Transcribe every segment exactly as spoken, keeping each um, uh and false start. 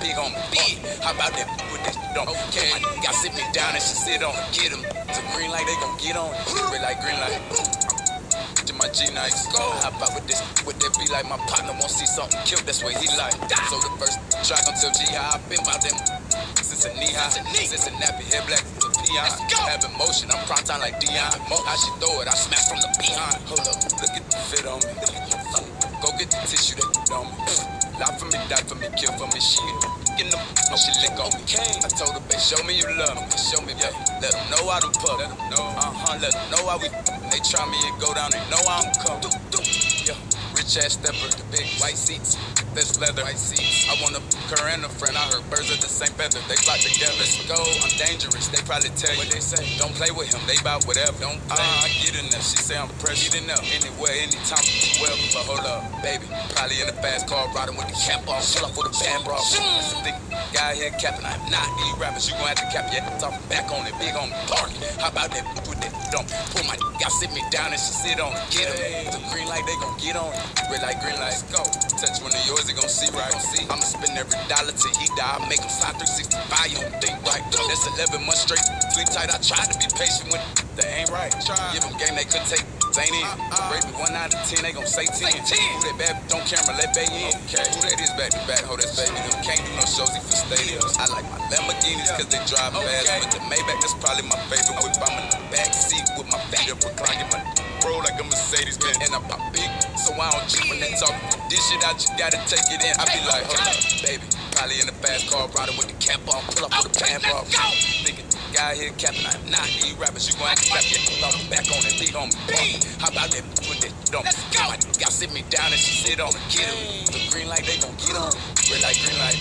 big on me. Big. How about that with that don't okay. My nigga sit me down and she sit on it. Get him. It's a green light, they gon' get on it. Red light, green light. To my G nights. Go. Hop out with this, with that be like my partner won't see something killed. That's what he like. So the first track gon' tell G how I been about them. Since a knee high, since a nappy head black. Have emotion, I'm prime time like Dion. How she throw it, I smash from the behind. Hold up, look at the fit on me. Go get the tissue that on me. Lie for me, die for me, kill for me. She get them, no she lick on me. I told her, babe, show me you love me. Show me, yeah. Let them know I done puff. Let them know, uh-huh. Let them know how we. They try me and go down, they know I'm come. Yeah, rich ass stepper, the big white seats. This leather, white seats. I want a her and a friend. I heard birds of the same feather. They flock together. Let's go. I'm dangerous. They probably tell you what they say. Don't play with him. They bout whatever. Don't play. Uh, I get in there. She say I'm pressure. Get in there. Anywhere, anytime, wherever. But hold up, baby. Probably in a fast car, riding with the cap off. Pull up with a band bra. This thick guy here capping. I'm not any rappers. You gon' have to cap your ass off back on it. Big on me. Park. How about that with that? Don't pull my y'all sit me down and she sit on it. Get him. The green light, they gon' get on it. Red light, green light. Let's go. Touch one of yours, they gon' see right. See, I'ma spend every dollar till he die. I make him sign three sixty-five, you don't think right. That's eleven months straight, sleep tight. I tried to be patient with that ain't right. Give them game they couldn't take, ain't in. Rate me one out of ten, they gon' say ten. Who that bad don't camera, let bay in. Who that is back to back, hold that baby. Them can't do no shows for stadiums. I like my Lamborghinis cause they drive fast. But the Maybach, that's probably my favorite whip. I'm in the back seat with my feet up reclining. My roll like a Mercedes Benz. And I pop big, so I don't cheat when they talk. This shit out, you gotta take it in. I be like, hold up, baby. Probably in the fast car, riding with the cap on, pull up with the pan bra. Nigga, guy here capping, I'm not these rappers. You gon' have to clap your back on it, big on me. How about that with that don't my y'all sit me down and she sit on it. Get him. The green light, they gon' get on. Red light, green light.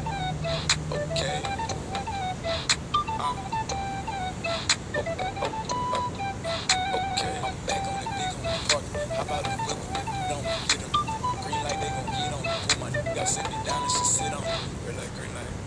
Okay. Uh. Okay. I'm back on it, big on the park. How about the whip with that don't get him. Green light, they gon' get on. Pull my y'all sit me down and she sit on. Red light, green light.